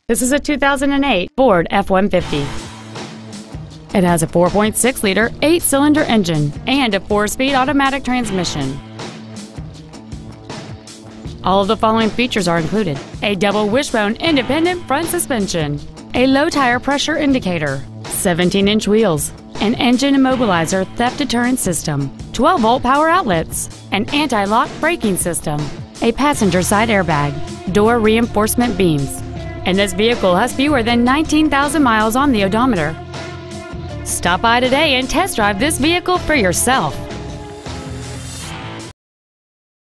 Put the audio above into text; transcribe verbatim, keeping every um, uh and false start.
This is a two thousand eight Ford F one fifty. It has a four point six liter eight-cylinder engine and a four-speed automatic transmission. All of the following features are included: a double wishbone independent front suspension, a low tire pressure indicator, seventeen inch wheels, an engine immobilizer theft deterrent system, twelve volt power outlets, an anti-lock braking system, a passenger side airbag, door reinforcement beams, and this vehicle has fewer than nineteen thousand miles on the odometer. Stop by today and test drive this vehicle for yourself.